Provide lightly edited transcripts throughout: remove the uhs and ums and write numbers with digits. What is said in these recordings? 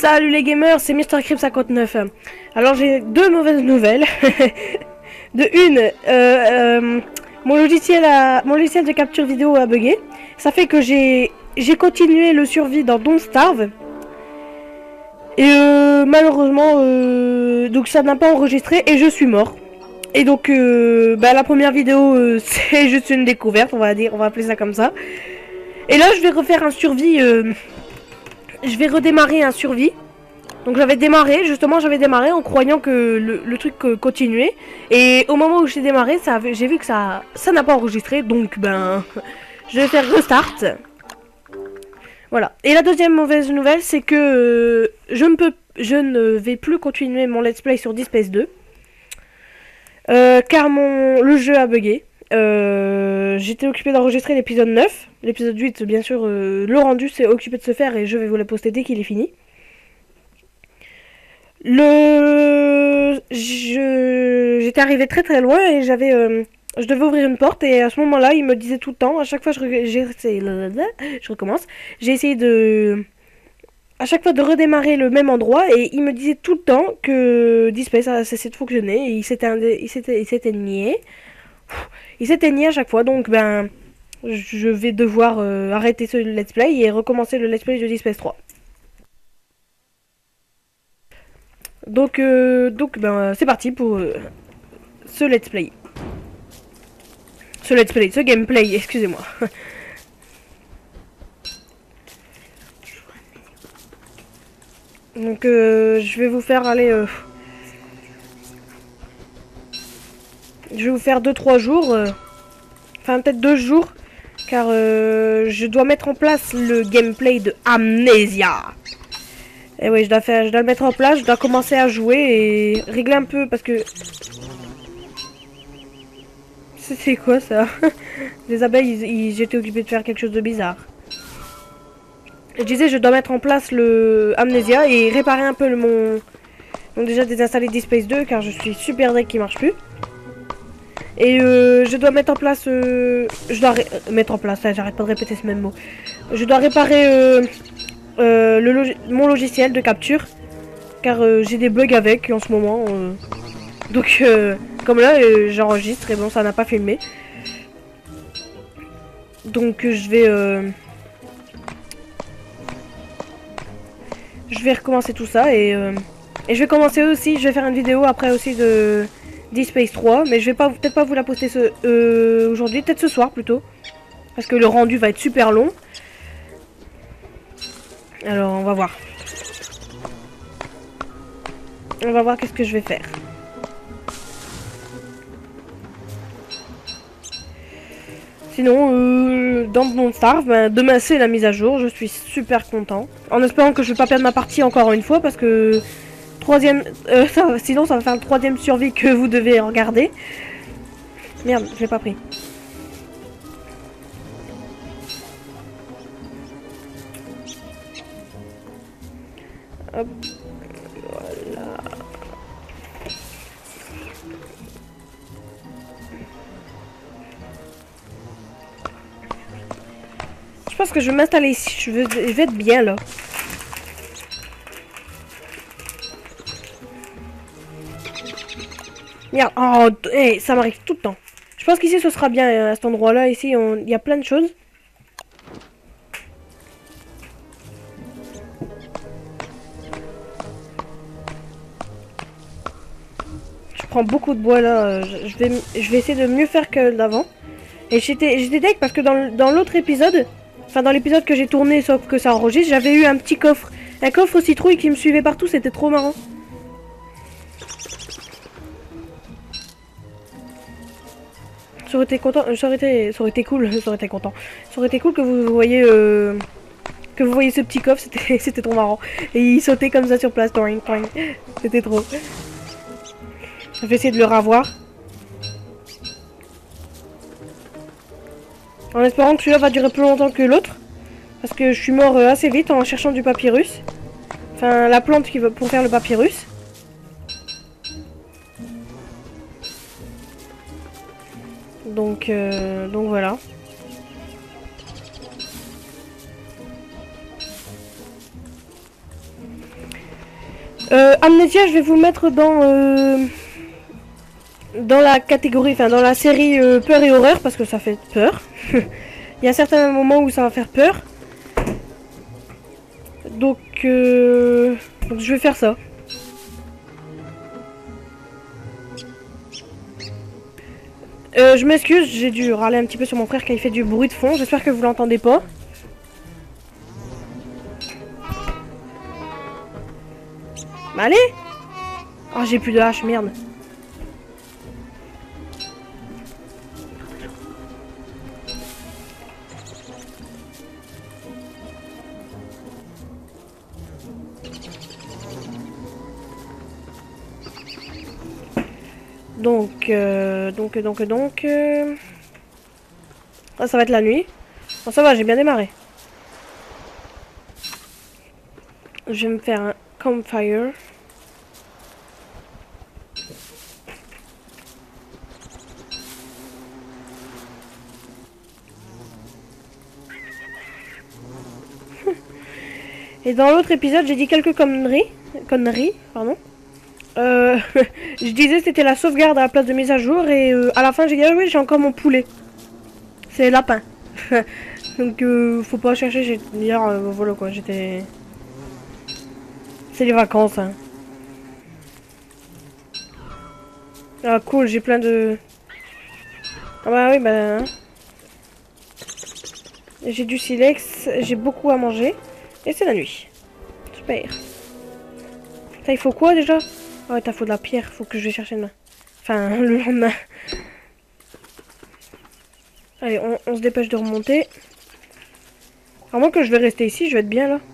Salut les gamers, c'est MrCrypt59. Alors j'ai deux mauvaises nouvelles. De une, mon logiciel de capture vidéo a bugué. Ça fait que j'ai continué le survie dans Don't Starve. Et malheureusement, donc ça n'a pas enregistré et je suis mort. Et donc la première vidéo c'est juste une découverte, on va appeler ça comme ça. Et là je vais refaire un survie. Je vais redémarrer un survie. Donc j'avais démarré en croyant que le truc continuait. Et au moment où j'ai démarré, j'ai vu que ça n'a pas enregistré. Donc je vais faire restart. Voilà. Et la deuxième mauvaise nouvelle, c'est que je ne vais plus continuer mon let's play sur Dead Space 2. Car le jeu a bugué. J'étais occupé d'enregistrer l'épisode 9. L'épisode 8, bien sûr, le rendu s'est occupé de se faire et je vais vous le poster dès qu'il est fini. J'étais arrivé très loin et je devais ouvrir une porte et à ce moment-là, il me disait tout le temps, à chaque fois je recommence, j'ai essayé à chaque fois de redémarrer le même endroit et il me disait tout le temps que Dead Space a cessé de fonctionner et il s'éteignait. Il s'éteignait à chaque fois, donc je vais devoir arrêter ce let's play et recommencer le let's play de Dead Space 3. Donc c'est parti pour ce let's play. Ce gameplay, excusez-moi. Donc je vais vous faire je vais vous faire 2-3 jours. Enfin peut-être 2 jours. Car je dois mettre en place le gameplay de Amnesia. Et oui, je dois le mettre en place, je dois commencer à jouer et régler un peu parce que... C'est quoi ça? Les abeilles, j'étais occupé de faire quelque chose de bizarre. Je disais, je dois mettre en place le Amnesia et réparer un peu Donc déjà désinstaller Dead Space 2 car je suis super deck qui marche plus. Et je dois mettre en place... j'arrête pas de répéter ce même mot. Je dois réparer... mon logiciel de capture car j'ai des bugs avec en ce moment donc comme là j'enregistre et bon ça n'a pas filmé donc je vais recommencer tout ça et je vais commencer aussi, je vais faire une vidéo après aussi de Dead Space 3 mais je vais peut-être pas vous la poster aujourd'hui, peut-être ce soir plutôt parce que le rendu va être super long. Alors on va voir. On va voir qu'est-ce que je vais faire. Sinon, dans Don't Starve, demain c'est la mise à jour, je suis super content. En espérant que je vais pas perdre ma partie encore une fois parce que sinon ça va faire le 3e survie que vous devez regarder. Merde, je l'ai pas pris. Hop, voilà. Je pense que je vais m'installer ici, je vais être bien là. Merde, oh, hey, ça m'arrive tout le temps. Je pense qu'ici ce sera bien à cet endroit là, ici il y a plein de choses. Je prends beaucoup de bois là, je vais essayer de mieux faire que d'avant. Et j'étais deck parce que dans l'autre épisode, enfin dans l'épisode que j'ai tourné sauf que ça enregistre, j'avais eu un petit coffre. Un coffre citrouille qui me suivait partout, c'était trop marrant. Ça aurait été content, ça aurait été cool que vous voyez ce petit coffre, c'était trop marrant. Et il sautait comme ça sur place, c'était trop. Je vais essayer de le ravoir. En espérant que celui-là va durer plus longtemps que l'autre. Parce que je suis mort assez vite en cherchant du papyrus. Enfin, la plante qui va pour faire le papyrus. Donc voilà. Amnesia, je vais vous le mettre dans la catégorie, enfin dans la série peur et horreur, parce que ça fait peur. Il y a certains moments où ça va faire peur. Donc je vais faire ça. Je m'excuse, j'ai dû râler un petit peu sur mon frère quand il fait du bruit de fond. J'espère que vous l'entendez pas. Bah allez. Oh, j'ai plus de hache, merde. Donc. Ah, ça va être la nuit. Bon, ça va, j'ai bien démarré. Je vais me faire un campfire. Et dans l'autre épisode, j'ai dit quelques conneries. Pardon. Je disais que c'était la sauvegarde à la place de mise à jour. Et à la fin, j'ai dit, ah oui, j'ai encore mon poulet. C'est lapin. Donc, faut pas chercher. Hier, voilà quoi, j'étais... C'est les vacances, hein. Ah, cool, j'ai plein de... Ah bah oui, bah... Hein. J'ai du silex, j'ai beaucoup à manger. Et c'est la nuit. Super. Ça, il faut quoi déjà? Ah ouais, t'as faut de la pierre, faut que je vais chercher demain. Enfin, le lendemain. Allez, on se dépêche de remonter. À moins que je vais rester ici, je vais être bien là.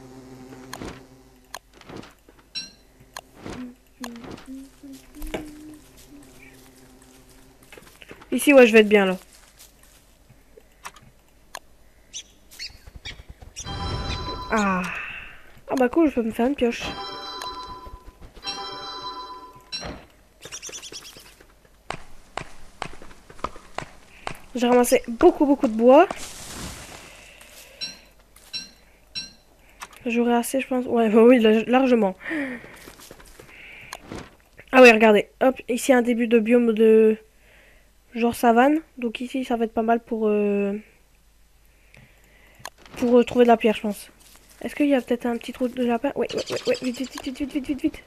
Ici, ouais, je vais être bien là. Ah. Ah bah cool, je peux me faire une pioche. J'ai ramassé beaucoup de bois. J'aurai assez, je pense. Ouais, bah oui, largement. Ah oui, regardez. Hop, ici un début de biome de genre savane. Donc ici, ça va être pas mal pour trouver de la pierre, je pense. Est-ce qu'il y a peut-être un petit trou de lapin? Ouais, vite.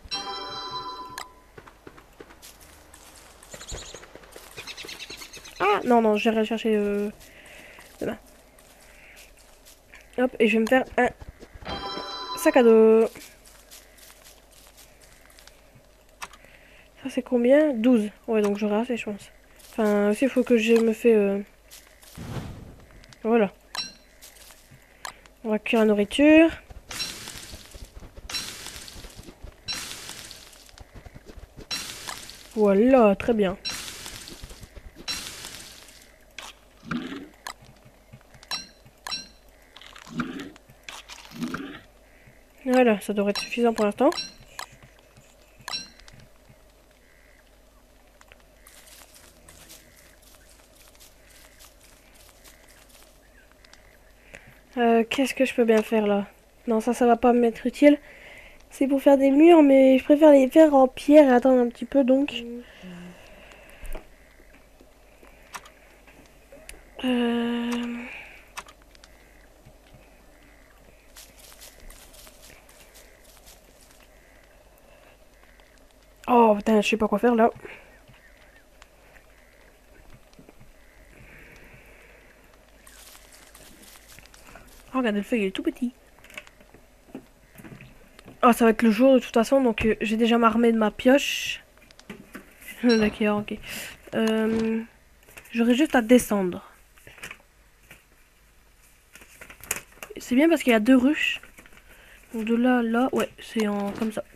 Ah, non, j'irai chercher demain. Hop, et je vais me faire un sac à dos. Ça, c'est combien? 12. Ouais, donc j'aurai assez, je pense. Enfin, aussi, il faut que je me fais... Voilà. On va cuire la nourriture. Voilà, très bien. Voilà, ça devrait être suffisant pour l'instant. Qu'est-ce que je peux bien faire là? Non, ça va pas m'être utile. C'est pour faire des murs, mais je préfère les faire en pierre et attendre un petit peu donc. Oh putain, je sais pas quoi faire là. Oh, regardez, le feu il est tout petit. Oh, ça va être le jour de toute façon, donc j'ai déjà m'armé de ma pioche. D'accord, ok. J'aurais juste à descendre. C'est bien parce qu'il y a 2 ruches. Donc de là à là, ouais, c'est en comme ça.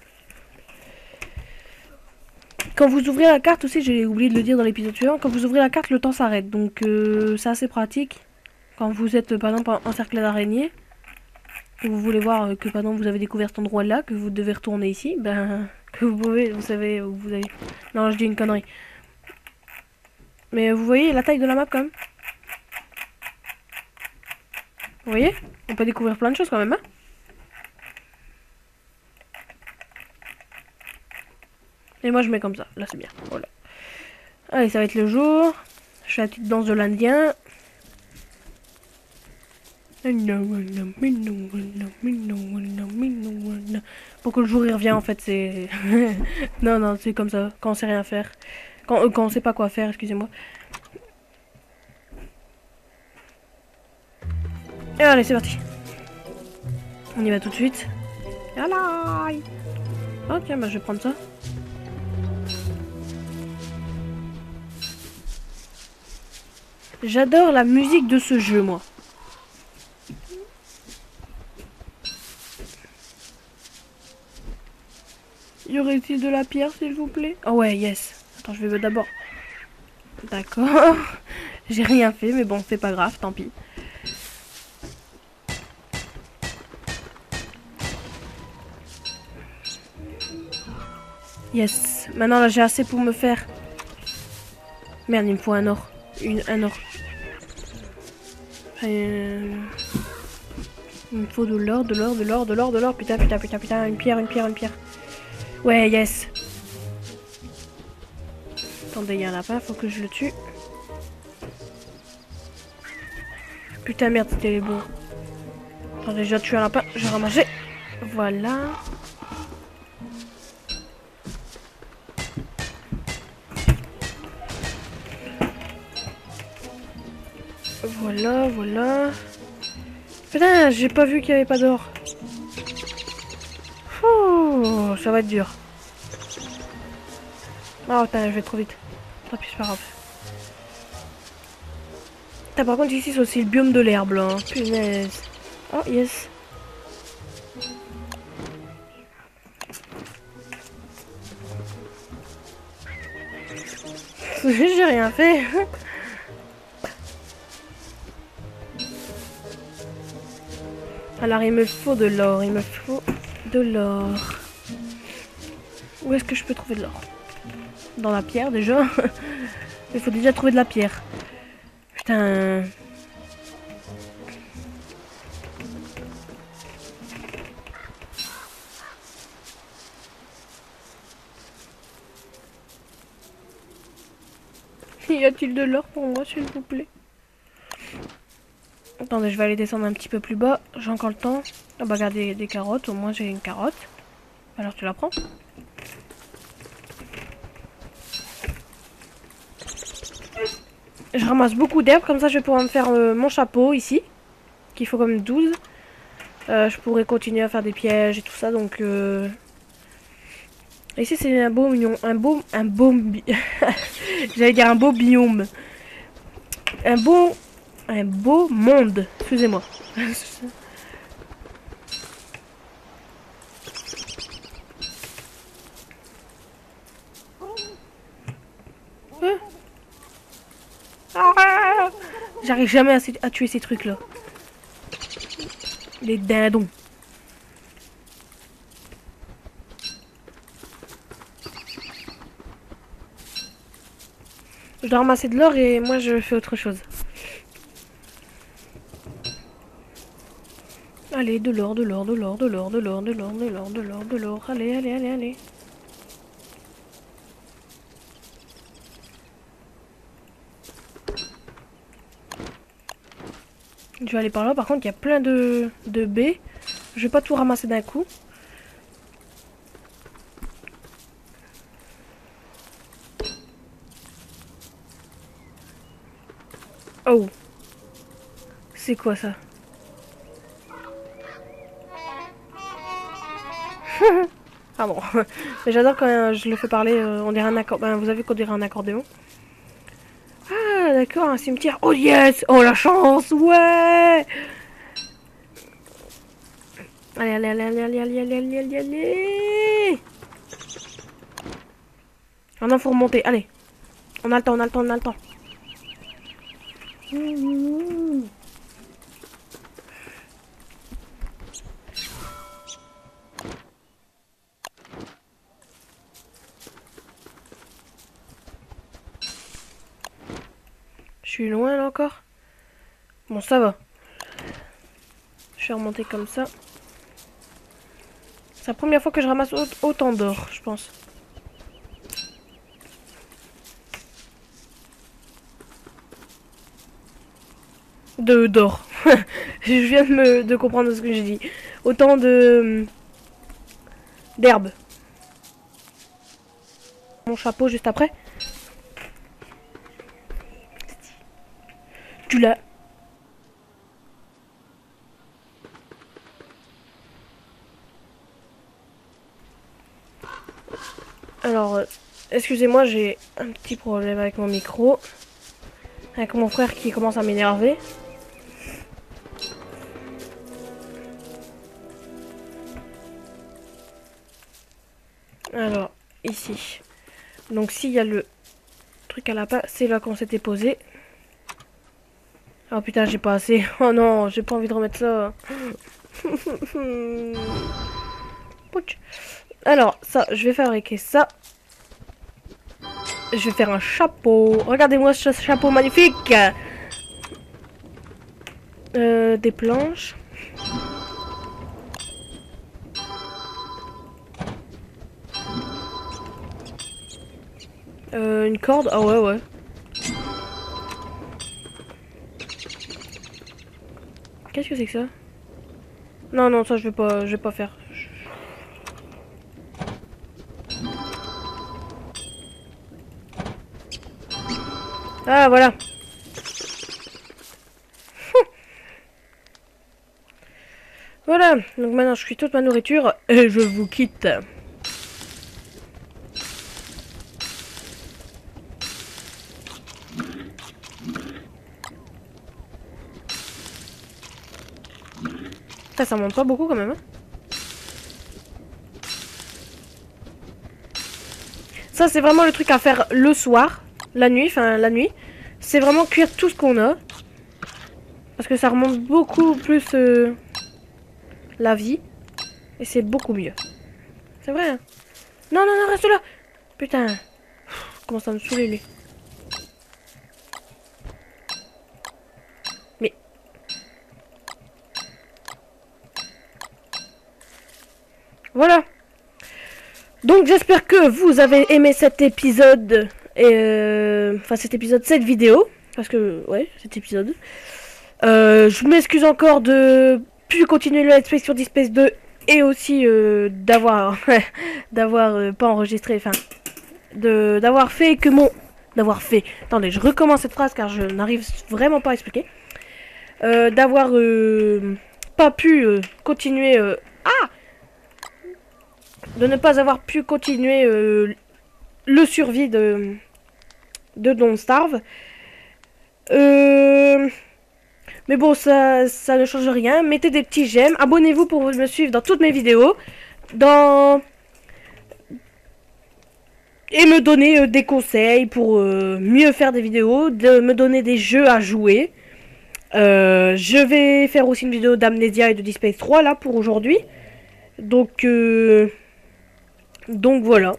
Quand vous ouvrez la carte aussi, j'ai oublié de le dire dans l'épisode suivant, quand vous ouvrez la carte, le temps s'arrête. Donc c'est assez pratique. Quand vous êtes par exemple encerclé d'araignées, et vous voulez voir que par exemple vous avez découvert cet endroit là, que vous devez retourner ici, ben que vous pouvez, vous savez où vous avez... Non, je dis une connerie. Mais vous voyez la taille de la map quand même. Vous voyez? On peut découvrir plein de choses quand même, hein. Et moi je mets comme ça. Là c'est bien. Voilà. Allez, ça va être le jour. Je fais la petite danse de l'Indien. Pour que le jour il revient en fait c'est... non non c'est comme ça. Quand on sait rien faire. Quand on sait pas quoi faire, excusez-moi. Et allez c'est parti. On y va tout de suite. Allez. Ok bah je vais prendre ça. J'adore la musique de ce jeu, moi. Y aurait-il de la pierre, s'il vous plaît? Oh ouais, yes. Attends, je vais d'abord... D'accord. J'ai rien fait, mais bon, c'est pas grave, tant pis. Yes. Maintenant, là, j'ai assez pour me faire... Merde, il me faut un or. Un or. Il me faut de l'or, de l'or, de l'or, de l'or, de l'or. Putain, putain, putain, putain. Une pierre, une pierre, une pierre. Ouais, yes. Attendez, il y a un lapin, faut que je le tue. Putain, merde, c'était bon. Attendez, j'ai tué un lapin, je vais ramasser. Voilà. Voilà, voilà. Putain, j'ai pas vu qu'il y avait pas d'or. Ça va être dur. Oh putain, je vais trop vite. Tant pis, c'est pas grave. Putain, par contre, ici, c'est aussi le biome de l'herbe, là. Hein. Punaise. Oh, yes. J'ai rien fait. Alors, il me faut de l'or. Il me faut de l'or. Où est-ce que je peux trouver de l'or? Dans la pierre, déjà. Il faut déjà trouver de la pierre. Putain. Y a-t-il de l'or pour moi, s'il vous plaît? Attendez, je vais aller descendre un petit peu plus bas. J'ai encore le temps. Ah bah, regardez, des carottes. Au moins, j'ai une carotte. Alors, tu la prends? Je ramasse beaucoup d'herbes. Comme ça, je vais pouvoir me faire mon chapeau ici. Qu'il faut comme 12. Je pourrais continuer à faire des pièges et tout ça. Donc, ici, c'est un beau mignon. J'allais dire un beau biome. Un beau monde. Excusez-moi. J'arrive jamais à tuer ces trucs-là. Les dindons. Je dois ramasser de l'or et moi je fais autre chose. Allez, de l'or, de l'or, de l'or, de l'or, de l'or, de l'or, de l'or, de l'or, de l'or. Allez, allez, allez, allez. Je vais aller par là. Par contre, il y a plein de baies. Je vais pas tout ramasser d'un coup. Oh. C'est quoi ça? Ah bon. Mais j'adore quand je le fais parler. On dirait un accordéon. Ben, vous avez qu'on dirait un accordéon. Ah d'accord, un cimetière. Oh yes. Oh la chance. Ouais. Allez, allez, allez, allez, allez, allez, allez, allez, allez, allez. Maintenant, faut remonter. Allez. On a le temps, on a le temps, on a le temps. Je suis loin là encore. Bon, ça va. Je vais remonter comme ça. C'est la première fois que je ramasse autant d'or, je pense. d'or. Je viens de comprendre ce que j'ai dit. Autant de d'herbe. Mon chapeau juste après. Tu l'as. Alors, excusez-moi, j'ai un petit problème avec mon micro. Avec mon frère qui commence à m'énerver. Alors, ici. Donc, s'il y a le truc à lapin, c'est là qu'on s'était posé. Oh putain, j'ai pas assez. Oh non, j'ai pas envie de remettre ça. Alors, ça, je vais fabriquer ça. Je vais faire un chapeau. Regardez-moi ce chapeau magnifique. Des planches. Une corde. Ah ouais, ouais. Qu'est-ce que c'est que ça? Non, non, ça je vais pas faire. Ah, voilà. Voilà, donc maintenant je cuis toute ma nourriture et je vous quitte. Ça monte pas beaucoup quand même. Hein. Ça c'est vraiment le truc à faire le soir, la nuit, C'est vraiment cuire tout ce qu'on a. Parce que ça remonte beaucoup plus la vie. Et c'est beaucoup mieux. C'est vrai. Hein. Non, non, non, reste là. Putain. Comment ça me saouler lui. Mais. Voilà. Donc j'espère que vous avez aimé cet épisode. Enfin cet épisode, cette vidéo. Parce que, ouais, cet épisode. Je m'excuse encore de plus continuer le Let's Play sur Dead Space 2. Et aussi d'avoir pas enregistré, enfin d'avoir fait que mon attendez, je recommence cette phrase car je n'arrive vraiment pas à expliquer, d'avoir pas pu continuer de ne pas avoir pu continuer le survie de Don't Starve. Mais bon, ça ne change rien. Mettez des petits j'aime. Abonnez-vous pour me suivre dans toutes mes vidéos. Et me donner des conseils pour mieux faire des vidéos. De me donner des jeux à jouer. Je vais faire aussi une vidéo d'Amnesia et de Dead Space 3 là pour aujourd'hui. Donc voilà.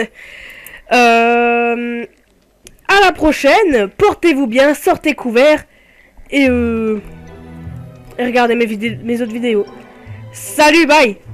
À la prochaine. Portez-vous bien. Sortez couverts. Et regardez mes autres vidéos. Salut, bye!